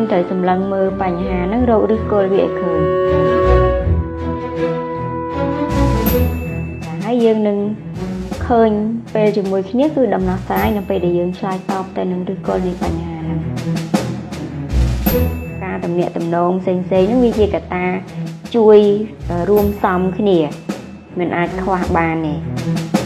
ត្រូវសម្លឹងមើលបញ្ហាហ្នឹងរកឫសគល់វាឲ្យឃើញហើយយើងនឹងឃើញពេលជាមួយគ្នាគឺដំណោះស្រាយនៅពេលដែលយើងឆ្លើយតបទៅនឹងឫសគល់នៃបញ្ហាហ្នឹងការទំនាក់ទំនងផ្សេងៗហ្នឹងវាជាកត្តាជួយរួមផ្សំគ្នាមិនអាចខ្វះបានទេ